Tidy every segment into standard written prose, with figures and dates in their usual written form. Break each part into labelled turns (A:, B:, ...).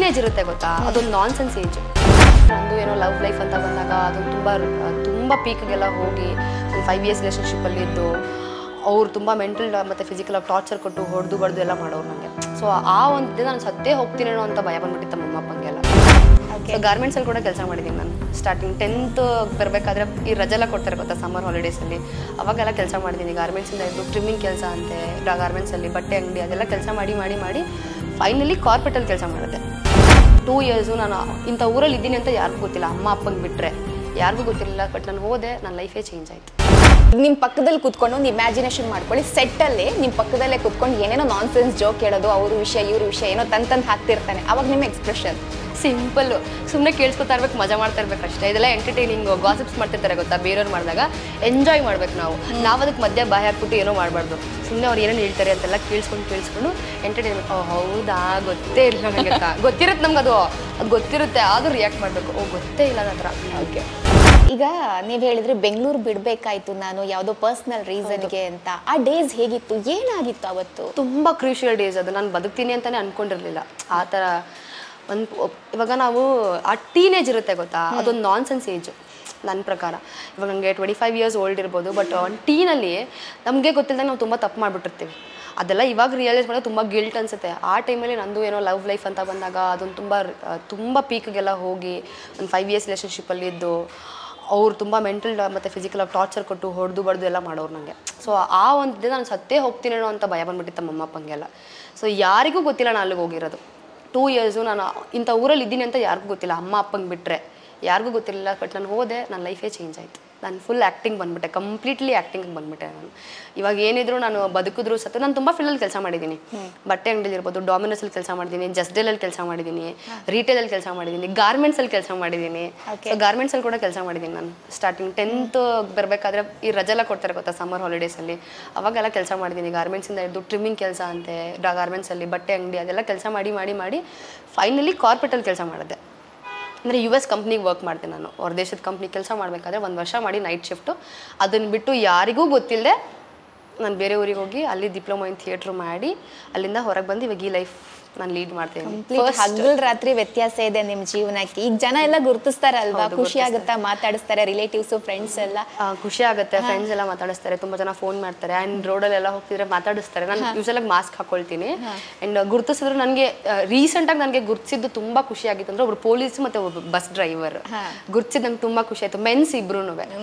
A: Teenage ಇರುತ್ತೆ ಗೊತ್ತಾ, ಅದೊಂದು ನಾನ್ಸೆನ್ಸ್ ಏಜ್. ನಂದು ಏನೋ ಲವ್ ಲೈಫ್ ಅಂತ ಬಂದಾಗ ಅದೊಂದು ತುಂಬ ಪೀಕ್ಗೆಲ್ಲ ಹೋಗಿ ಒಂದು 5 years ರಿಲೇಷನ್ಶಿಪ್ಪಲ್ಲಿ ಇದ್ದು ಅವ್ರು ತುಂಬ ಮೆಂಟಲ್ ಮತ್ತು ಫಿಸಿಕಲಾಗಿ ಟಾರ್ಚರ್ ಕೊಟ್ಟು ಹೊಡೆದು ಬಡ್ದು ಎಲ್ಲ ಮಾಡೋರು ನನಗೆ. ಸೊ ಆ ಒಂದು ದಿನ ನಾನು ಸತ್ತೇ ಹೋಗ್ತೀನೇನೋ ಅಂತ ಭಯ ಬಂದ್ಬಿಟ್ಟಿತ್ತು ನಮ್ಮ ಅಪ್ಪಂಗೆಲ್ಲ. ಸೊ ಗಾರ್ಮೆಂಟ್ಸಲ್ಲಿ ಕೂಡ ಕೆಲಸ ಮಾಡಿದ್ದೀನಿ ನಾನು. ಸ್ಟಾರ್ಟಿಂಗ್ 10th ಬರಬೇಕಾದ್ರೆ ಈ ರಜೆಲ್ಲ ಕೊಡ್ತಾರೆ ಗೊತ್ತಾ, ಸಮ್ಮರ್ ಹಾಲಿಡೇಸಲ್ಲಿ, ಅವಾಗೆಲ್ಲ ಕೆಲಸ ಮಾಡಿದ್ದೀನಿ. ಗಾರ್ಮೆಂಟ್ಸಿಂದ ಇದ್ದು ಟ್ರಿಮ್ಮಿಂಗ್ ಕೆಲಸ ಅಂತೆ ಗಾರ್ಮೆಂಟ್ಸಲ್ಲಿ, ಬಟ್ಟೆ ಅಂಗಡಿ ಅದೆಲ್ಲ ಕೆಲಸ ಮಾಡಿ ಫೈನಲಿ ಕಾರ್ಪೊರೇಟಲ್ಲಿ ಕೆಲಸ ಮಾಡಿದೆ. 2 years ನಾನು ಇಂಥ ಊರಲ್ಲಿ ಇದ್ದೀನಿ ಅಂತ ಯಾರಿಗೂ ಗೊತ್ತಿಲ್ಲ, ಅಮ್ಮ ಅಪ್ಪಂಗೆ ಬಿಟ್ಟರೆ ಯಾರಿಗೂ ಗೊತ್ತಿರಲಿಲ್ಲ. ಬಟ್ ನಾನು ಹೋದೆ, ನನ್ನ ಲೈಫೇ ಚೇಂಜ್ ಆಯಿತು.
B: ನಿಮ್ಮ ಪಕ್ಕದಲ್ಲಿ ಕೂತ್ಕೊಂಡು ಒಂದು ಇಮ್ಯಾಜಿನೇಷನ್ ಮಾಡ್ಕೊಳ್ಳಿ, ಸೆಟ್ಟಲ್ಲಿ ನಿಮ್ಮ ಪಕ್ಕದಲ್ಲೇ ಕೂತ್ಕೊಂಡು ಏನೇನೋ ನಾನ್ಸೆನ್ಸ್ ಜೋಕ್ ಹೇಳೋದು, ಅವ್ರ ವಿಷಯ ಇವ್ರ ವಿಷಯ ಏನೋ ತಂದು ಹಾಕ್ತಿರ್ತಾನೆ, ಅವಾಗ ನಿಮ್ಮ ಎಕ್ಸ್ಪ್ರೆಷನ್
A: ಸಿಂಪಲ್ಲು, ಸುಮ್ಮನೆ ಕೇಳಿಸ್ಕೊತಾ ಇರ್ಬೇಕು, ಮಜಾ ಮಾಡ್ತಾ ಇರ್ಬೇಕು ಅಷ್ಟೇ. ಇದೆಲ್ಲ ಎಂಟರ್ಟೈನಿಂಗ್ ಗಾಸಿಪ್ಸ್ ಮಾಡ್ತಿರ್ತಾರೆ ಗೊತ್ತಾ, ಬೇರೆಯವ್ರು ಮಾಡಿದಾಗ ಎಂಜಾಯ್ ಮಾಡ್ಬೇಕು ನಾವು ಅದಕ್ಕೆ ಮಧ್ಯ ಬಾಯಿ ಹಾಕ್ಬಿಟ್ಟು ಏನೋ ಮಾಡಬಾರ್ದು. ಸುಮ್ಮನೆ ಅವ್ರು ಏನೇನು ಹೇಳ್ತಾರೆ ಅಂತೆಲ್ಲ ಕೇಳಿಸ್ಕೊಂಡು ಎಂಟರ್ಟೈನ್ಮೆಂಟ್. ಹೌದಾ, ಗೊತ್ತೇ ಇಲ್ಲ ನನಗೆ ಅಂತ ಗೊತ್ತಿರುತ್ತೆ, ನಮ್ಗೆ ಅದು ಗೊತ್ತಿರುತ್ತೆ, ಆದರೂ ರಿಯಾಕ್ಟ್ ಮಾಡಬೇಕು. ಗೊತ್ತೇ ಇಲ್ಲ ನನ್ನ ಹತ್ರ.
B: ಓಕೆ, ಈಗ ನೀವು ಹೇಳಿದ್ರೆ ಬೆಂಗಳೂರು ಬಿಡಬೇಕಾಯ್ತು ನಾನು ಯಾವುದೋ ಪರ್ಸ್ನಲ್ ರೀಸನ್ಗೆ ಅಂತ, ಆ ಡೇಸ್ ಹೇಗಿತ್ತು, ಏನಾಗಿತ್ತು ಅವತ್ತು?
A: ತುಂಬ ಕ್ರೂಷಿಯಲ್ ಡೇಸ್ ಅದು. ನಾನು ಬದುಕ್ತೀನಿ ಅಂತಲೇ ಅಂದ್ಕೊಂಡಿರಲಿಲ್ಲ ಆ ಥರ. ಇವಾಗ ನಾವು ಆ ಟೀನೇಜ್ ಇರುತ್ತೆ ಗೊತ್ತಾ, ಅದೊಂದು ನಾನ್ಸೆನ್ಸ್ ಏಜು ನನ್ನ ಪ್ರಕಾರ. ಇವಾಗ ನನಗೆ 25 years ಓಲ್ಡ್ ಇರ್ಬೋದು, ಬಟ್ ಒಂದು ಟೀನಲ್ಲಿ ನಮಗೆ ಗೊತ್ತಿಲ್ಲದೆ ನಾವು ತುಂಬ ತಪ್ಪು ಮಾಡಿಬಿಟ್ಟಿರ್ತೀವಿ. ಅದೆಲ್ಲ ಇವಾಗ ರಿಯಲೈಸ್ ಮಾಡೋದು ತುಂಬ ಗಿಲ್ಟ್ ಅನಿಸುತ್ತೆ. ಆ ಟೈಮಲ್ಲಿ ನಂದು ಏನೋ ಲವ್ ಲೈಫ್ ಅಂತ ಬಂದಾಗ ಅದೊಂದು ತುಂಬ ಪೀಕ್ಗೆಲ್ಲ ಹೋಗಿ ಒಂದು 5 years ರಿಲೇಷನ್ಶಿಪ್ಪಲ್ಲಿ ಇದ್ದು ಅವ್ರು ತುಂಬ ಮೆಂಟಲ್ ಮತ್ತು ಫಿಸಿಕಲಾಗಿ ಟಾರ್ಚರ್ ಕೊಟ್ಟು ಹೊಡೆದು ಬಡ್ದು ಎಲ್ಲ ಮಾಡೋರು ನನಗೆ. ಸೊ ಆ ಒಂದು ದಿನ ನಾನು ಸತ್ತೇ ಹೋಗ್ತೀನೇನೋ ಅಂತ ಭಯ ಬಂದ್ಬಿಟ್ಟಿತ್ತು ನಮ್ಮ ಅಪ್ಪಂಗೆಲ್ಲ. ಸೊ ಯಾರಿಗೂ ಗೊತ್ತಿಲ್ಲ ನಾನು ಅಲ್ಲಿಗೆ ಹೋಗಿರೋದು. 2 years ನಾನು ಇಂಥ ಊರಲ್ಲಿ ಇದ್ದೀನಿ ಅಂತ ಯಾರಿಗೂ ಗೊತ್ತಿಲ್ಲ, ಅಮ್ಮ ಅಪ್ಪಂಗೆ ಬಿಟ್ಟರೆ ಯಾರಿಗೂ ಗೊತ್ತಿರಲಿಲ್ಲ. ಬಟ್ ನಾನು ಹೋದೆ, ನನ್ನ ಲೈಫೇ ಚೇಂಜ್ ಆಯಿತು. ನಾನು ಫುಲ್ ಆ್ಯಕ್ಟಿಂಗ್ ಬಂದುಬಿಟ್ಟೆ, ಕಂಪ್ಲೀಟ್ಲಿ ಆ್ಯಕ್ಟಿಂಗ್ ಬಂದುಬಿಟ್ಟೆ ನಾನು. ಇವಾಗ ಏನಿದ್ರು ನಾನು ಬದುಕಿದ್ರು ಸತ್ತು ನಾನು ತುಂಬ ಫೀಲ್ಡಲ್ಲಿ ಕೆಲಸ ಮಾಡಿದ್ದೀನಿ. ಬಟ್ಟೆ ಅಂಗಡಿಲಿ ಇರ್ಬೋದು, ಡಾಮಿನೋಸಲ್ಲಿ ಕೆಲಸ ಮಾಡಿದ್ದೀನಿ, ಜಸ್ಡೇಲಲ್ಲಿ ಕೆಲಸ ಮಾಡಿದ್ದೀನಿ, ರಿಟೇಲಲ್ಲಿ ಕೆಲಸ ಮಾಡಿದ್ದೀನಿ, ಗಾರ್ಮೆಂಟ್ಸಲ್ಲಿ ಕೆಲಸ ಮಾಡಿದ್ದೀನಿ. ಸೊ ಗಾರ್ಮೆಂಟ್ಸಲ್ಲಿ ಕೂಡ ಕೆಲಸ ಮಾಡಿದ್ದೀನಿ ನಾನು. ಸ್ಟಾರ್ಟಿಂಗ್ 10th ಬರಬೇಕಾದ್ರೆ ಈ ರಜೆಲ್ಲ ಕೊಡ್ತಾರೆ ಗೊತ್ತಾ, ಸಮ್ಮರ್ ಹಾಲಿಡೇಸಲ್ಲಿ, ಅವಾಗೆಲ್ಲ ಕೆಲಸ ಮಾಡಿದ್ದೀನಿ. ಗಾರ್ಮೆಂಟ್ಸಿಂದ ಇದ್ದು ಟ್ರಿಮ್ಮಿಂಗ್ ಕೆಲಸ ಅಂತೆ ಗಾರ್ಮೆಂಟ್ಸಲ್ಲಿ, ಬಟ್ಟೆ ಅಂಗಡಿ ಅದೆಲ್ಲ ಕೆಲಸ ಮಾಡಿ ಫೈನಲಿ ಕಾರ್ಪೊರೇಟಲ್ಲಿ ಕೆಲಸ ಮಾಡಿದೆ. ಅಂದರೆ US ಕಂಪ್ನಿಗೆ ವರ್ಕ್ ಮಾಡಿದೆ ನಾನು. ಹೊರ ದೇಶದ ಕಂಪ್ನಿ ಕೆಲಸ ಮಾಡಬೇಕಾದ್ರೆ 1 ವರ್ಷ ಮಾಡಿ ನೈಟ್ ಶಿಫ್ಟು. ಅದನ್ನು ಬಿಟ್ಟು ಯಾರಿಗೂ ಗೊತ್ತಿಲ್ಲದೆ ನಾನು ಬೇರೆ ಊರಿಗೆ ಹೋಗಿ ಅಲ್ಲಿ ಡಿಪ್ಲೊಮಾ ಇನ್ ಥಿಯೇಟ್ರ್ ಮಾಡಿ ಅಲ್ಲಿಂದ ಹೊರಗೆ ಬಂದು ಇವಾಗ ಈ ಲೈಫ್ ನಾನು ಲೀಡ್ ಮಾಡ್ತೇನೆ.
B: ಹಗಲು ರಾತ್ರಿ ವ್ಯತ್ಯಾಸ ಇದೆ ನಿಮ್ಮ ಜೀವನಕ್ಕೆ. ಈಗ ಜನ ಎಲ್ಲ ಗುರುತಿಸ್ತಾರಲ್ವಾ, ಖುಷಿ ಆಗುತ್ತಾ, ಮಾತಾಡಿಸ್ತಾರೆ ರಿಲೇಟಿವ್ಸು ಫ್ರೆಂಡ್ಸ್ ಎಲ್ಲ?
A: ಖುಷಿ ಆಗುತ್ತೆ, ಫ್ರೆಂಡ್ಸ್ ಎಲ್ಲ ಮಾತಾಡಿಸ್ತಾರೆ, ತುಂಬ ಜನ ಫೋನ್ ಮಾಡ್ತಾರೆ. ಆ್ಯಂಡ್ ರೋಡಲ್ಲೆಲ್ಲ ಹೋಗ್ತಿದ್ರೆ ಮಾತಾಡಿಸ್ತಾರೆ. ನಾನು ಯೂಶಲಾಗಿ ಮಾಸ್ಕ್ ಹಾಕೊಳ್ತೀನಿ. ಆ್ಯಂಡ್ ಗುರುತಿಸಿದ್ರು ನನಗೆ ರೀಸೆಂಟಾಗಿ ನನಗೆ ಗುರುತಿಸಿದ್ದು ತುಂಬ ಖುಷಿ ಆಗಿತ್ತು ಅಂದರೆ ಒಬ್ರು ಪೊಲೀಸ್ ಮತ್ತು ಒಬ್ಬ ಬಸ್ ಡ್ರೈವರ್ ಗುರುತಿಸಿದ್ದು ನಂಗೆ ತುಂಬ ಖುಷಿ ಆಯಿತು. ಮೆನ್ಸ್ ಇಬ್ರು.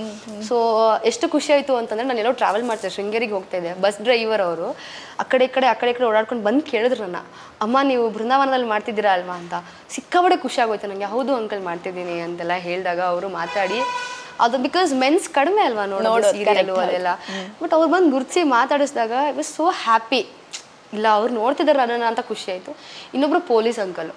A: ಸೊ ಎಷ್ಟು ಖುಷಿ ಆಯಿತು ಅಂತಂದರೆ ನಾನು ಎಲ್ಲೋ ಟ್ರಾವೆಲ್ ಮಾಡ್ತಿದ್ದೆ, ಶೃಂಗೇರಿಗೆ ಹೋಗ್ತಾ ಇದ್ದೆ. ಬಸ್ ಡ್ರೈವರ್ ಅವರು ಆ ಕಡೆ ಈ ಕಡೆ ಓಡಾಡ್ಕೊಂಡು ಬಂದು ಕೇಳಿದ್ರು ನನ್ನ, ಅಮ್ಮ ನೀವು ಬೃಂದಾವನದಲ್ಲಿ ಮಾಡ್ತಿದ್ದೀರಾ ಅಲ್ವಾ ಅಂತ. ಸಿಕ್ಕಾಬಡೆ ಖುಷಿ ಆಗೋಯ್ತು ನನಗೆ. ಹೌದು ಅಂಕಲ್ ಮಾಡ್ತಿದ್ದೀನಿ ಅಂತೆಲ್ಲ ಹೇಳಿದಾಗ ಅವರು ಮಾತಾಡಿ, ಅದು ಬಿಕಾಸ್ ಮೆನ್ಸ್ ಕಡಿಮೆ ಅಲ್ವಾ ನೋಡೋದು ಸೀರಿಯಲ್ಲು ಅದೆಲ್ಲ. ಬಟ್ ಅವ್ರು ಬಂದು ಗುರುತಿಸಿ ಮಾತಾಡಿಸಿದಾಗ ಐ ವಾಸ್ ಸೋ ಹ್ಯಾಪಿ. ಇಲ್ಲ ಅವ್ರು ನೋಡ್ತಿದ್ದಾರೆ ನನ್ನ ಅಂತ ಖುಷಿ ಆಯಿತು. ಇನ್ನೊಬ್ರು ಪೊಲೀಸ್ ಅಂಕಲು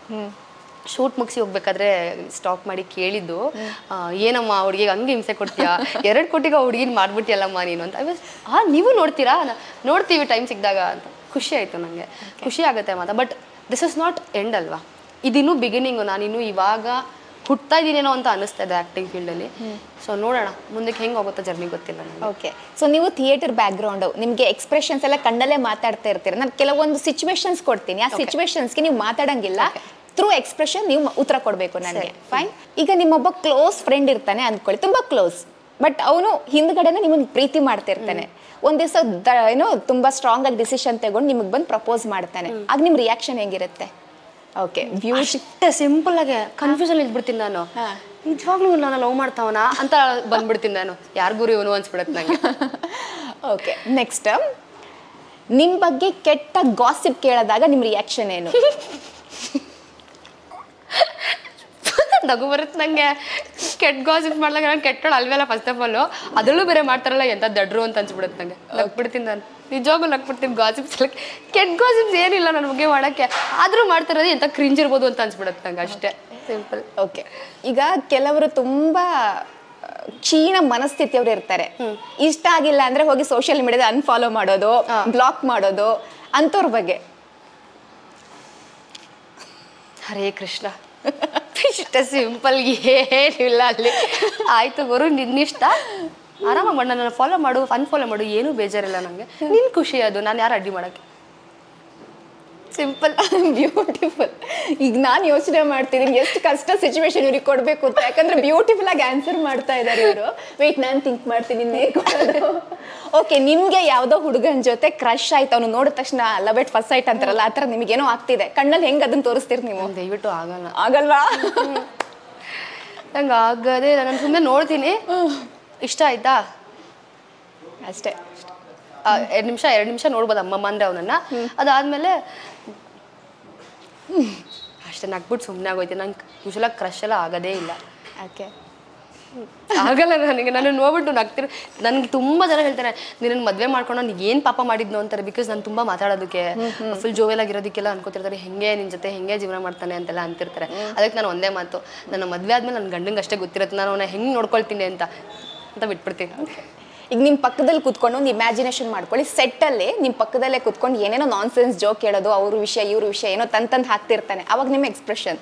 A: ಶೂಟ್ ಮುಗಿಸಿ ಹೋಗ್ಬೇಕಾದ್ರೆ ಸ್ಟಾಪ್ ಮಾಡಿ ಕೇಳಿದ್ದು, ಏನಮ್ಮ ಹುಡುಗಿಗೆ ಹಂಗೆ ಹಿಂಸೆ ಕೊಡ್ತೀಯಾ, 2 ಕೋಟಿಗೆ ಹುಡುಗಿನ ಮಾಡ್ಬಿಟ್ಟಿಯಲ್ಲಮ್ಮ ನೀನು ಅಂತ. ಐ ವಾಸ್ ನೀವು ನೋಡ್ತೀರಾ, ನೋಡ್ತೀವಿ ಟೈಮ್ ಸಿಕ್ಕಿದಾಗ ಅಂತ. ಖುಷಿ ಆಯಿತು ನನಗೆ, ಖುಷಿ ಆಗುತ್ತೆ ಮಾತ್ರ. But this is not end ಅಲ್ವಾ, ಇದಿನ್ನೂ ಬಿಗಿನಿಂಗು. ನಾನಿನ್ನೂ ಇವಾಗ ಹುಟ್ತಾ ಇದ್ದೀನೇನೋ ಅಂತ ಅನಿಸ್ತಾ ಇದೆ ಆ್ಯಕ್ಟಿಂಗ್ ಫೀಲ್ಡಲ್ಲಿ. ಸೊ ನೋಡೋಣ ಮುಂದಕ್ಕೆ ಹೆಂಗೆ ಹೋಗುತ್ತೋ ಜರ್ನಿ ಗೊತ್ತಿಲ್ಲ ನನಗೆ.
B: ಓಕೆ, ಸೊ ನೀವು ಥಿಯೇಟರ್ ಬ್ಯಾಕ್ಗ್ರೌಂಡು, ನಿಮಗೆ ಎಕ್ಸ್ಪ್ರೆಷನ್ಸ್ ಎಲ್ಲ ಕಣ್ಣಲ್ಲೇ ಮಾತಾಡ್ತಾ ಇರ್ತೀರ. ನಾನು ಕೆಲವೊಂದು ಸಿಚುವೇಶನ್ಸ್ ಕೊಡ್ತೀನಿ, ಆ ಸಿಚುವೇಶನ್ಸ್ಗೆ ನೀವು ಮಾತಾಡೋಂಗಿಲ್ಲ, ಥ್ರೂ ಎಕ್ಸ್ಪ್ರೆಷನ್ ನೀವು ಉತ್ತರ ಕೊಡಬೇಕು ನನಗೆ. ಫೈನ್. ಈಗ ನಿಮ್ಮೊಬ್ಬ ಕ್ಲೋಸ್ ಫ್ರೆಂಡ್ ಇರ್ತಾನೆ ಅಂದ್ಕೊಳ್ಳಿ, ತುಂಬ ಕ್ಲೋಸ್, ಬಟ್ ಅವನು ಹಿಂದ್ಗಡೆನೇ ನಿಮ್ಮನ್ನು ಪ್ರೀತಿ ಮಾಡ್ತಿರ್ತಾನೆ. ಒಂದು ದಿವಸ ಏನೋ ತುಂಬ ಸ್ಟ್ರಾಂಗ್ ಆಗಿ ಡಿಸಿಷನ್ ತಗೊಂಡು ನಿಮಗೆ ಬಂದು ಪ್ರಪೋಸ್ ಮಾಡ್ತಾನೆ, ಆಗ ನಿಮ್ಮ ರಿಯಾಕ್ಷನ್ ಹೆಂಗಿರುತ್ತೆ? ಓಕೆ,
A: ಅಷ್ಟೇ ಸಿಂಪಲ್ ಆಗಿ ಕನ್ಫ್ಯೂಷನ್ ಇದ್ಬಿಡ್ತೀನಿ ನಾನು. ನಿಜವಾಗ್ಲೂ ನಾನು ಲವ್ ಮಾಡ್ತಾವನ ಅಂತ ಬಂದ್ಬಿಡ್ತೀನಿ ನಾನು. ಯಾರಿಗೂ ಇವನು ಅನ್ಸ್ಬಿಡತ್ತೆ ನನಗೆ.
B: ಓಕೆ, ನೆಕ್ಸ್ಟ್, ನಿಮ್ಮ ಬಗ್ಗೆ ಕೆಟ್ಟ ಗಾಸಿಪ್ ಕೇಳಿದಾಗ ನಿಮ್ಮ ರಿಯಾಕ್ಷನ್ ಏನು?
A: ನಗು ಬರುತ್ತೆ ನನಗೆ. ಕೆಟ್ಟ ಗಾಸಿಪ್ ಮಾಡ್ದಾಗ ನಾನು ಕೆಟ್ಟೋಳು ಅಲ್ವೆಲ್ಲ ಫಸ್ಟ್ ಆಫ್ ಆಲು, ಅದರಲ್ಲೂ ಬೇರೆ ಮಾಡ್ತಾರಲ್ಲ ಎಂಥ ದಡ್ರು ಅಂತ ಅನ್ಸ್ಬಿಡುತ್ತೆ ನನಗೆ. ನಗ್ಬಿಡ್ತೀನಿ ನಾನು, ನಿಜವಾಗ್ಲೂ ನಗ್ಬಿಡ್ತೀನಿ. ಗಾಸಿಪ್ಸ್ ಎಲ್ಲ ಕೆಟ್ಟ ಗಾಸಿಪ್ಸ್ ಏನಿಲ್ಲ ನನ್ನ ಬಗ್ಗೆ ಮಾಡೋಕ್ಕೆ, ಆದರೂ ಮಾಡ್ತಾರದು ಎಂಥ ಕ್ರಿಂಜ್ ಇರ್ಬೋದು ಅಂತ ಅನ್ಸ್ಬಿಡುತ್ತೆ ನಂಗೆ, ಅಷ್ಟೇ ಸಿಂಪಲ್.
B: ಓಕೆ, ಈಗ ಕೆಲವರು ತುಂಬ ಕ್ಷೀಣ ಮನಸ್ಥಿತಿಯವರು ಇರ್ತಾರೆ. ಇಷ್ಟ ಆಗಿಲ್ಲ ಅಂದರೆ ಹೋಗಿ ಸೋಷಿಯಲ್ ಮೀಡಿಯಾದ ಅನ್ಫಾಲೋ ಮಾಡೋದು, ಬ್ಲಾಕ್ ಮಾಡೋದು, ಅಂಥವ್ರ ಬಗ್ಗೆ?
A: ಹರೇ ಕೃಷ್ಣ, ಇಷ್ಟ ಸಿಂಪಲ್, ಏನಿಲ್ಲ ಅಲ್ಲಿ. ಆಯ್ತು ಗುರು, ನಿನ್ನಿಷ್ಟ, ಆರಾಮಾಗಿ ಮಾಡಿ, ನನ್ನ ಫಾಲೋ ಮಾಡು, ಅನ್ಫಾಲೋ ಮಾಡು, ಏನೂ ಬೇಜಾರಿಲ್ಲ ನನಗೆ. ನಿನ್ನ ಖುಷಿ ಅದು, ನಾನು ಯಾರು ಅಡ್ಡಿ ಮಾಡೋಕ್ಕೆ. ಸಿಂಪಲ್.
B: ಬ್ಯೂಟಿಫುಲ್. ಈಗ ನಾನು ಯೋಚನೆ ಮಾಡ್ತಿದ್ದೀನಿ ಎಷ್ಟು ಕಷ್ಟ ಸಿಚುವೇಶನ್ ಇವ್ರಿಗೆ ಕೊಡಬೇಕು ಅಂತ, ಯಾಕಂದ್ರೆ ಬ್ಯೂಟಿಫುಲ್ ಆಗಿ ಆನ್ಸರ್ ಮಾಡ್ತಾ ಇದ್ದಾರೆ ಇವರು. ವೇಟ್, ನಾನು ಥಿಂಕ್ ಮಾಡ್ತೀನಿ. ಓಕೆ, ನಿಮ್ಗೆ ಯಾವ್ದೋ ಹುಡುಗನ ಜೊತೆ ಕ್ರಶ್ ಆಯ್ತು, ಅವ್ನು ನೋಡಿದ ತಕ್ಷಣ ಲವ್ ಎಟ್ ಫಸ್ಟ್ ಸೈಟ್ ಅಂತಾರಲ್ಲ, ಆ ಥರ ನಿಮಗೇನೋ ಆಗ್ತಿದೆ, ಕಣ್ಣಲ್ಲಿ ಹೆಂಗೆ ಅದನ್ನ ತೋರಿಸ್ತೀರಿ ನೀವು?
A: ದಯವಿಟ್ಟು
B: ಆಗಲ್ವಾ?
A: ನಂಗೆ ಆಗದೆ, ನಾನು ಸುಮ್ಮನೆ ನೋಡ್ತೀನಿ, ಇಷ್ಟ ಆಯ್ತಾ
B: ಅಷ್ಟೇ.
A: 2 ನಿಮಿಷ ನೋಡ್ಬೋದು ಅಮ್ಮಮ್ಮ ಅಂದ್ರೆ ಅವನನ್ನ. ಅದಾದ್ಮೇಲೆ ಅಷ್ಟೇ ನಗ್ಬಿಟ್ಟು ಸುಮ್ಮನೆ ಆಗೋಯ್ತು. ನಂಗೆ ಯೂಶಲಾಗಿ ಕ್ರಶ್ ಎಲ್ಲ ಆಗೋದೇ ಇಲ್ಲ.
B: ಓಕೆ,
A: ಆಗಲ್ಲ ನನಗೆ. ನಾನು ನೋಡ್ಬಿಟ್ಟು ನಗ್ತಿರ್. ನನಗೆ ತುಂಬ ಜನ ಹೇಳ್ತಾರೆ, ನೀನು ಮದುವೆ ಮಾಡ್ಕೊಂಡು ನನಗೆ ಏನು ಪಾಪ ಮಾಡಿದ್ನು ಅಂತಾರೆ. ಬಿಕಾಸ್ ನಾನು ತುಂಬ ಮಾತಾಡೋದಕ್ಕೆ, ಫುಲ್ ಜೋವೆಲ್ ಆಗಿರೋದಕ್ಕೆಲ್ಲ ಅನ್ಕೋತಿರ್ತಾರೆ, ಹೆಂಗೆ ನಿನ್ನ ಜೊತೆ ಹೆಂಗೆ ಜೀವನ ಮಾಡ್ತಾನೆ ಅಂತೆಲ್ಲ ಅಂತಿರ್ತಾರೆ. ಅದಕ್ಕೆ ನಾನು ಒಂದೇ ಮಾತು, ನನ್ನ ಮದುವೆ ಆದ್ಮೇಲೆ ನನ್ನ ಗಂಡಂಗೆ ಅಷ್ಟೇ ಗೊತ್ತಿರುತ್ತೆ ನಾನು ಅವನ್ನ ಹೆಂಗೆ ನೋಡ್ಕೊಳ್ತೀನಿ ಅಂತ ಬಿಟ್ಬಿಡ್ತೀನಿ.
B: ಈಗ ನಿಮ್ಮ ಪಕ್ಕದಲ್ಲಿ ಕುತ್ಕೊಂಡು ಒಂದು ಇಮ್ಯಾಜಿನೇಷನ್ ಮಾಡ್ಕೊಳ್ಳಿ, ಸೆಟ್ಟಲ್ಲಿ ನಿಮ್ಮ ಪಕ್ಕದಲ್ಲೇ ಕುತ್ಕೊಂಡು ಏನೇನೋ ನಾನ್ ಸೆನ್ಸ್ ಜೋಕ್ ಹೇಳೋದು, ಅವ್ರ ವಿಷಯ ಇವ್ರ ವಿಷಯ ಏನೋ ತಂದು ಹಾಕ್ತಿರ್ತಾನೆ, ಅವಾಗ ನಿಮ್ಮ ಎಕ್ಸ್ಪ್ರೆಷನ್?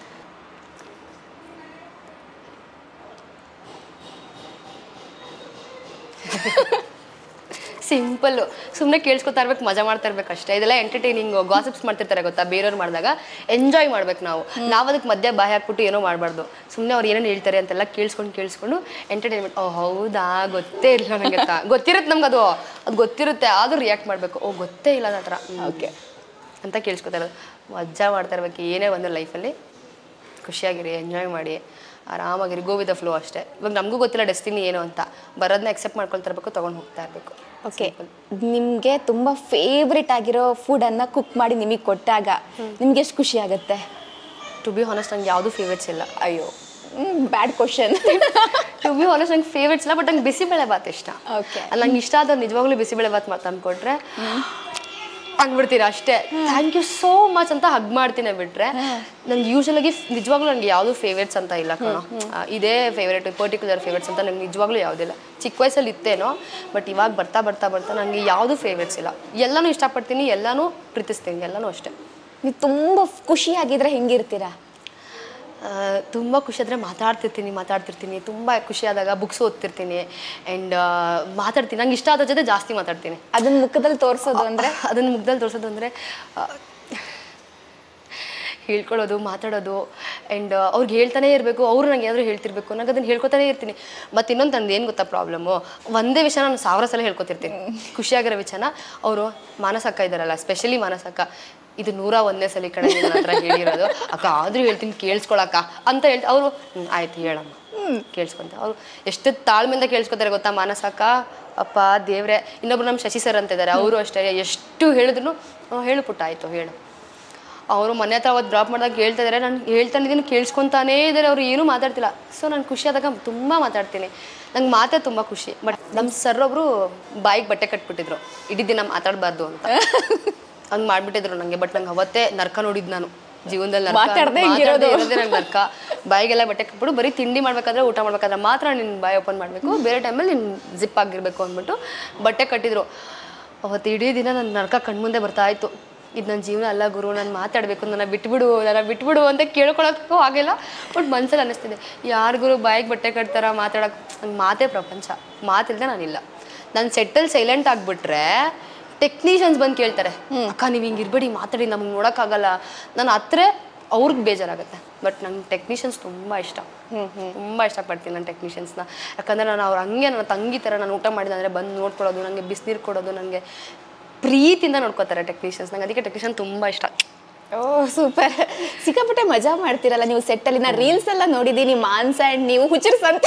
A: ಸಿಂಪಲ್ಲು, ಸುಮ್ಮನೆ ಕೇಳಿಸ್ಕೊತಾ ಇರ್ಬೇಕು, ಮಜಾ ಮಾಡ್ತಾ ಇರ್ಬೇಕು ಅಷ್ಟೇ. ಇದೆಲ್ಲ ಎಂಟರ್ಟೈನಿಂಗ್ ಗಾಸಿಪ್ಸ್ ಮಾಡ್ತಿರ್ತಾರೆ ಗೊತ್ತಾ, ಬೇರೆಯವ್ರು ಮಾಡಿದಾಗ ಎಂಜಾಯ್ ಮಾಡ್ಬೇಕು ನಾವು. ಅದಕ್ಕೆ ಮಧ್ಯೆ ಬಾಯಿ ಹಾಕ್ಬಿಟ್ಟು ಏನೋ ಮಾಡಬಾರ್ದು. ಸುಮ್ಮನೆ ಅವ್ರು ಏನೇನು ಹೇಳ್ತಾರೆ ಅಂತೆಲ್ಲ ಕೇಳಿಸ್ಕೊಂಡು ಎಂಟರ್ಟೈನ್ಮೆಂಟ್. ಓ ಹೌದಾ, ಗೊತ್ತೇ ಇಲ್ಲ ನನಗೆ ಅಂತ ಗೊತ್ತಿರುತ್ತೆ ನಮ್ಗೆ, ಅದು ಗೊತ್ತಿರುತ್ತೆ, ಆದರೂ ರಿಯಾಕ್ಟ್ ಮಾಡಬೇಕು. ಓ ಗೊತ್ತೇ ಇಲ್ಲ ನನ್ನ ಹತ್ರ, ಓಕೆ ಅಂತ ಕೇಳಿಸ್ಕೊತಾ ಇರೋದು. ಮಜಾ ಮಾಡ್ತಾ ಇರ್ಬೇಕು ಏನೇ ಒಂದು ಲೈಫಲ್ಲಿ. ಖುಷಿಯಾಗಿರಿ, ಎಂಜಾಯ್ ಮಾಡಿ, ಆರಾಮಾಗಿರಿ, ಗೋ ವಿತ್ ದ ಫ್ಲೋ ಅಷ್ಟೇ. ಇವಾಗ ನಮಗೂ ಗೊತ್ತಿಲ್ಲ ಡೆಸ್ಟಿನಿ ಏನು ಅಂತ, ಬರೋದನ್ನ ಎಕ್ಸೆಪ್ಟ್ ಮಾಡ್ಕೊಳ್ತಾ ಇರಬೇಕು, ತೊಗೊಂಡು ಹೋಗ್ತಾ ಇರಬೇಕು.
B: ಓಕೆ, ನಿಮಗೆ ತುಂಬ ಫೇವ್ರೇಟ್ ಆಗಿರೋ ಫುಡನ್ನು ಕುಕ್ ಮಾಡಿ ನಿಮಗೆ ಕೊಟ್ಟಾಗ ನಿಮ್ಗೆ ಎಷ್ಟು ಖುಷಿ ಆಗುತ್ತೆ?
A: ಟು ಬಿ ಹಾನೆಸ್ಟ್ ನಂಗೆ ಯಾವುದು ಫೇವ್ರೇಟ್ಸ್ ಇಲ್ಲ.
B: ಅಯ್ಯೋ, bad question.
A: To be honest ನಂಗೆ ಫೇವ್ರೇಟ್ಸ್ ಇಲ್ಲ, ಬಟ್ ನಂಗೆ ಬಿಸಿಬೇಳೆ ಬಾತ್ ಇಷ್ಟ.
B: ಓಕೆ,
A: ನಂಗೆ ಇಷ್ಟ ಆದವ್ರು ನಿಜವಾಗ್ಲೂ ಬಿಸಿಬೇಳೆ ಬಾತ್ ತಂದ್ಕೊಟ್ರೆ ಅಂದ್ಬಿಡ್ತೀನಿ ಅಷ್ಟೇ. ಥ್ಯಾಂಕ್ ಯು ಸೋ ಮಚ್ ಅಂತ ಹಗ್ ಮಾಡ್ತೀನಿ. ಬಿಟ್ರೆ ನಂಗೆ ಯೂಶಲಾಗಿ ನಿಜವಾಗ್ಲೂ ನನಗೆ ಯಾವುದು ಫೇವ್ರೇಟ್ಸ್ ಅಂತ ಇಲ್ಲ ಕಣೋ. ಇದೇ ಫೇವ್ರೇಟ್, ಪರ್ಟಿಕ್ಯುಲರ್ ಫೇವ್ರೇಟ್ಸ್ ಅಂತ ನಂಗೆ ನಿಜವಾಗ್ಲೂ ಯಾವುದಿಲ್ಲ. ಚಿಕ್ಕ ವಯಸ್ಸಲ್ಲಿ ಇತ್ತೇನೋ, ಬಟ್ ಇವಾಗ ಬರ್ತಾ ನನಗೆ ಯಾವುದು ಫೇವ್ರೇಟ್ಸ್ ಇಲ್ಲ. ಎಲ್ಲನೂ ಇಷ್ಟಪಡ್ತೀನಿ, ಎಲ್ಲನೂ ಪ್ರೀತಿಸ್ತೀನಿ, ಎಲ್ಲನೂ ಅಷ್ಟೇ.
B: ನೀವು ತುಂಬ ಖುಷಿಯಾಗಿದ್ರೆ ಹೆಂಗಿರ್ತೀರಾ?
A: ತುಂಬ ಖುಷಿ ಆದರೆ ಮಾತಾಡ್ತಿರ್ತೀನಿ. ತುಂಬ ಖುಷಿಯಾದಾಗ ಬುಕ್ಸ್ ಓದ್ತಿರ್ತೀನಿ ಆ್ಯಂಡ್ ಮಾತಾಡ್ತೀನಿ. ನಂಗೆ ಇಷ್ಟ ಆದ ಜೊತೆ ಜಾಸ್ತಿ ಮಾತಾಡ್ತೀನಿ.
B: ಅದನ್ನ ಮುಖದಲ್ಲಿ ತೋರಿಸೋದು ಅಂದರೆ
A: ಹೇಳ್ಕೊಳ್ಳೋದು, ಮಾತಾಡೋದು ಆ್ಯಂಡ್ ಅವ್ರಿಗೆ ಹೇಳ್ತಾನೆ ಇರಬೇಕು, ಅವರು ನಂಗೆ ಏನಾದರೂ ಹೇಳ್ತಿರ್ಬೇಕು, ನನಗೆ ಅದನ್ನು ಹೇಳ್ಕೊತಾನೆ ಇರ್ತೀನಿ. ಮತ್ತು ಇನ್ನೊಂದು ನಂದು ಏನು ಗೊತ್ತಾ ಪ್ರಾಬ್ಲಮ್ಮು, ಒಂದೇ ವಿಷಯ ನಾನು 1000 ಸಲ ಹೇಳ್ಕೊತಿರ್ತೀನಿ. ಖುಷಿಯಾಗಿರೋ ವಿಷಯನ ಅವರು ಮಾನಸಕ್ಕ ಇದ್ದಾರಲ್ಲ, ಸ್ಪೆಷಲಿ ಮಾನಸಕ್ಕ, ಇದು 101ನೇ ಸಲ ಕಡೆ ನನ್ನ ಹತ್ರ ಹೇಳಿರೋದು ಅಕ್ಕ, ಆದರೂ ಹೇಳ್ತೀನಿ ಕೇಳಿಸ್ಕೊಳಕ್ಕ ಅಂತ ಅವರು ಆಯ್ತು ಹೇಳಮ್ಮ ಕೇಳಿಸ್ಕೊಂತ. ಅವರು ಎಷ್ಟು ತಾಳ್ಮೆಯಿಂದ ಕೇಳಿಸ್ಕೊತಾರೆ ಗೊತ್ತಾ ಮಾನಸಕ್ಕ. ಅಪ್ಪ ದೇವ್ರೆ. ಇನ್ನೊಬ್ರು ನಮ್ಮ ಶಶಿ ಸರ್ ಅಂತ ಇದ್ದಾರೆ, ಅವರು ಅಷ್ಟೇ, ಎಷ್ಟು ಹೇಳಿದ್ರು ಹೇಳು ಪುಟ್ಟ ಆಯಿತು ಹೇಳು. ಅವರು ಮನೆ ಹತ್ರ ಅವತ್ತು ಡ್ರಾಪ್ ಮಾಡಿದಾಗ ಹೇಳ್ತಾ ಇದ್ದಾರೆ, ನಾನು ಹೇಳ್ತಾನೆ ಇದನ್ನು ಕೇಳಿಸ್ಕೊತಾನೇ ಇದ್ದಾರೆ, ಅವರು ಏನೂ ಮಾತಾಡ್ತಿಲ್ಲ. ಸೊ ನಾನು ಖುಷಿ ಆದಾಗ ತುಂಬ ಮಾತಾಡ್ತೀನಿ, ನಂಗೆ ಮಾತೇ ತುಂಬ ಖುಷಿ. ಬಟ್ ನಮ್ಮ ಸರ್ ಒಬ್ಬರು ಬಾಯಿಗೆ ಬಟ್ಟೆ ಕಟ್ಬಿಟ್ಟಿದ್ರು, ಇಡೀ ದಿನ ಮಾತಾಡಬಾರ್ದು ಅಂತ. ಹಂಗೆ ಮಾಡಿಬಿಟ್ಟಿದ್ರು ನನಗೆ. ಬಟ್ ನಂಗೆ ಅವತ್ತೇ ನರ್ಕ ನೋಡಿದ್ದು ನಾನು ಜೀವನದಲ್ಲಿ. ನಂಗೆ ನರ್ಕ. ಬಾಯಿಗೆಲ್ಲ ಬಟ್ಟೆ ಕಟ್ಬಿಟ್ಟು ಬರೀ ತಿಂಡಿ ಮಾಡ್ಬೇಕಾದ್ರೆ, ಊಟ ಮಾಡ್ಬೇಕಾದ್ರೆ ಮಾತ್ರ ನಿನ್ನ ಬಾಯಿ ಓಪನ್ ಮಾಡಬೇಕು, ಬೇರೆ ಟೈಮಲ್ಲಿ ನಿನ್ನ ಜಿಪ್ ಆಗಿರಬೇಕು ಅಂದ್ಬಿಟ್ಟು ಬಟ್ಟೆ ಕಟ್ಟಿದ್ರು. ಅವತ್ತು ಇಡೀ ದಿನ ನನ್ನ ನರ್ಕ ಕಣ್ಮುಂದೆ ಬರ್ತಾ ಇತ್ತು. ಇದು ನನ್ನ ಜೀವನ ಅಲ್ಲ ಗುರು, ನಾನು ಮಾತಾಡಬೇಕು, ನನ್ನ ಬಿಟ್ಬಿಡು ಅಂತ ಕೇಳ್ಕೊಳಕ್ಕೂ ಆಗಿಲ್ಲ. ಬಟ್ ಮನ್ಸಲ್ಲಿ ಅನ್ನಿಸ್ತಿದೆ, ಯಾರು ಗುರು ಬಾಯಿಗೆ ಬಟ್ಟೆ ಕಟ್ತಾರ, ಮಾತಾಡೋಕೆ. ನಂಗೆ ಮಾತೇ ಪ್ರಪಂಚ, ಮಾತಿಲ್ಲದೆ ನಾನಿಲ್ಲ. ನಾನು ಸೆಟ್ಟಲ್ಲಿ ಸೈಲೆಂಟ್ ಆಗಿಬಿಟ್ರೆ ಟೆಕ್ನಿಷಿಯನ್ಸ್ ಬಂದು ಕೇಳ್ತಾರೆ, ಅಕ್ಕ ನೀವು ಹಿಂಗೆ ಇರ್ಬೇಡಿ, ಮಾತಾಡಿ, ನಮ್ಗೆ ನೋಡೋಕ್ಕಾಗಲ್ಲ. ನಾನು ಹತ್ರ ಅವ್ರಿಗೆ ಬೇಜಾರಾಗುತ್ತೆ. ಬಟ್ ನಂಗೆ ಟೆಕ್ನಿಷಿಯನ್ಸ್ ತುಂಬ ಇಷ್ಟ, ತುಂಬ ಇಷ್ಟಪಡ್ತೀನಿ ನಾನು ಟೆಕ್ನಿಷಿಯನ್ಸ್ನ. ಯಾಕಂದರೆ ನಾನು ಅವ್ರು ಹಂಗೆ ನನ್ನ ತಂಗಿ ಥರ, ನಾನು ಊಟ ಮಾಡಿದಂದರೆ ಬಂದು ನೋಡ್ಕೊಳ್ಳೋದು, ನನಗೆ ಬಿಸಿನೀರು ಕೊಡೋದು, ನನಗೆ ಪ್ರೀತಿಯಿಂದ ನೋಡ್ಕೋತಾರೆ ಟೆಕ್ನಿಷಿಯನ್ಸ್. ನಂಗೆ ಅದಕ್ಕೆ ಟೆಕ್ನಿಷಿಯನ್ ತುಂಬ ಇಷ್ಟ.
B: Oh super. ಸಿಕ್ಕಾಪಟ್ಟೆ ಮಜಾ ಮಾಡ್ತಿರಲ್ಲ ನೀವು ಸೆಟ್ಟಲ್ಲಿ. ನಾನು ರೀಲ್ಸ್ ಎಲ್ಲ ನೋಡಿದ್ದೀನಿ, ಮಾನ್ಸ ಆ್ಯಂಡ್ ನೀವು ಹುಚ್ಚರ್ಸ್ ಅಂತ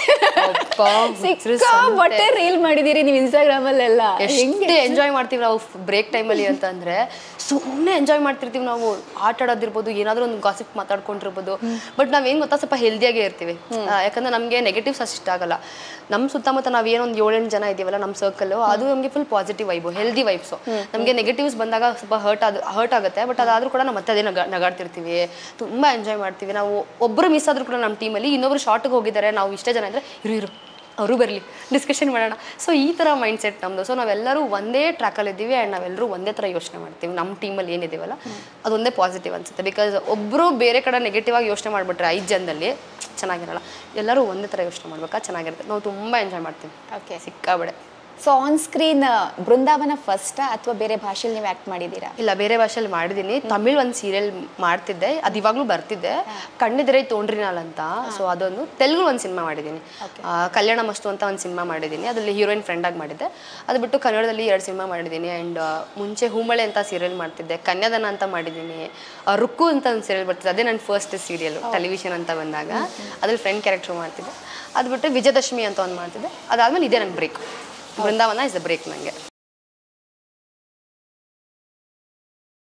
B: ಸಿಕ್ಕಾಪಟ್ಟೆ ರೀಲ್ ಮಾಡಿದ್ದೀರಿ ನೀವು ಇನ್ಸ್ಟಾಗ್ರಾಮಲ್ಲೆಲ್ಲ.
A: ಎಷ್ಟು ಎಂಜಾಯ್ ಮಾಡ್ತೀವಿ ನಾವು ಬ್ರೇಕ್ ಟೈಮಲ್ಲಿ ಅಂತಂದರೆ, ಸುಮ್ಮನೆ ಎಂಜಾಯ್ ಮಾಡ್ತಿರ್ತೀವಿ ನಾವು. ಆಟ ಆಡೋದಿರ್ಬೋದು, ಏನಾದರೂ ಒಂದು ಗಾಸಿಪ್ ಮಾತಾಡ್ಕೊಂಡಿರ್ಬೋದು. ಬಟ್ ನಾವೇನು ಗೊತ್ತಾ, ಸ್ವಲ್ಪ ಹೆಲ್ದಿಯಾಗೇ ಇರ್ತೀವಿ. ಯಾಕಂದರೆ ನಮಗೆ ನೆಗೆಟಿವ್ಸ್ ಅಷ್ಟು ಇಷ್ಟ ಆಗಲ್ಲ. ನಮ್ಮ ಸುತ್ತಮುತ್ತ ನಾವೇನೊಂದು 7-8 ಜನ ಇದೀವಲ್ಲ ನಮ್ಮ ಸರ್ಕಲ್ಲು, ಅದು ನಮಗೆ full positive vibe, healthy vibes. ನಮಗೆ ನೆಗೆಟಿವ್ಸ್ ಬಂದಾಗ ಸ್ವಲ್ಪ ಹರ್ಟ್ ಆಗುತ್ತೆ. ಬಟ್ ಅದಾದರೂ ಕೂಡ ನಾವು ಮತ್ತೆ ಅದೇ ನಗಾಡ್ತಿರ್ತೀವಿ, ತುಂಬ ಎಂಜಾಯ್ ಮಾಡ್ತೀವಿ. ನಾವು ಒಬ್ಬರು ಮಿಸ್ ಆದರೂ ಕೂಡ ನಮ್ಮ ಟೀಮಲ್ಲಿ ಇನ್ನೊಬ್ರು ಶಾರ್ಟ್ಗೆ ಹೋಗಿದ್ದಾರೆ, ನಾವು ಇಷ್ಟೇ ಜನ ಇದ್ದರೆ ಇರು ಅವರು ಬರಲಿ ಡಿಸ್ಕಷನ್ ಮಾಡೋಣ. ಸೊ ಈ ಥರ ಮೈಂಡ್ ಸೆಟ್ ನಮ್ಮದು. ಸೊ ನಾವೆಲ್ಲರೂ ಒಂದೇ ಟ್ರ್ಯಾಕಲ್ಲಿದ್ದೀವಿ ಆ್ಯಂಡ್ ನಾವೆಲ್ಲರೂ ಒಂದೇ ಥರ ಯೋಚನೆ ಮಾಡ್ತೀವಿ. ನಮ್ಮ ಟೀಮಲ್ಲಿ ಏನಿದ್ದೀವಲ್ಲ ಅದೊಂದೇ ಪಾಸಿಟಿವ್ ಅನಿಸುತ್ತೆ. ಬಿಕಾಸ್ ಒಬ್ಬರು ಬೇರೆ ಕಡೆ ನೆಗೆಟಿವ್ ಆಗಿ ಯೋಚನೆ ಮಾಡಿಬಿಟ್ರೆ 5 ಜನದಲ್ಲಿ ಚೆನ್ನಾಗಿರಲ್ಲ. ಎಲ್ಲರೂ ಒಂದೇ ಥರ ಯೋಚನೆ ಮಾಡ್ಬೇಕಾ, ಚೆನ್ನಾಗಿರುತ್ತೆ. ನಾವು ತುಂಬ ಎಂಜಾಯ್ ಮಾಡ್ತೀವಿ.
B: ಓಕೆ,
A: ಸಿಕ್ಕಾಬಡೆ.
B: So on screen Brindavana first ಅಥವಾ ಬೇರೆ ಭಾಷೆಯಲ್ಲಿ ನೀವು ಆಕ್ಟ್ ಮಾಡಿದ್ದೀರಾ?
A: ಇಲ್ಲ, ಬೇರೆ ಭಾಷೆಯಲ್ಲಿ ಮಾಡಿದ್ದೀನಿ. ತಮಿಳ್ ಒಂದು ಸೀರಿಯಲ್ ಮಾಡ್ತಿದ್ದೆ, ಅದು ಇವಾಗಲೂ ಬರ್ತಿದ್ದೆ, ಕಣ್ಣಿದ್ರೆ ತೋಂಡ್ರಿನಾಲ್ ಅಂತ. ಸೊ ಅದೊಂದು. ತೆಲುಗು ಒಂದು ಸಿನಿಮಾ ಮಾಡಿದ್ದೀನಿ, ಕಲ್ಯಾಣ ಮಸ್ತು ಅಂತ ಒಂದು ಸಿನಿಮಾ ಮಾಡಿದ್ದೀನಿ, ಅದರಲ್ಲಿ ಹೀರೋಯಿನ್ ಫ್ರೆಂಡಾಗಿ ಮಾಡಿದ್ದೆ. ಅದು ಬಿಟ್ಟು ಕನ್ನಡದಲ್ಲಿ 2 ಸಿನಿಮಾ ಮಾಡಿದ್ದೀನಿ. ಆ್ಯಂಡ್ ಮುಂಚೆ ಹೂಮಳೆ ಅಂತ ಸೀರಿಯಲ್ ಮಾಡ್ತಿದ್ದೆ, ಕನ್ಯಾದಾನ ಅಂತ ಮಾಡಿದ್ದೀನಿ, ರುಕ್ಕು ಅಂತ ಒಂದು ಸೀರಿಯಲ್ ಬರ್ತಿದ್ದೆ, ಅದೇ ನನ್ನ ಫಸ್ಟ್ ಸೀರಿಯಲ್ ಟೆಲಿವಿಷನ್ ಅಂತ ಬಂದಾಗ. ಅದ್ರಲ್ಲಿ ಫ್ರೆಂಡ್ ಕ್ಯಾರೆಕ್ಟರ್ ಮಾಡ್ತಿದ್ದೆ. ಅದು ಬಿಟ್ಟು ವಿಜಯದಶಮಿ ಅಂತ ಒಂದು ಮಾಡ್ತಿದ್ದೆ. ಅದಾದ್ಮೇಲೆ ಇದೇ ನನ್ನ break. Brindavana is the break ನನಗೆ.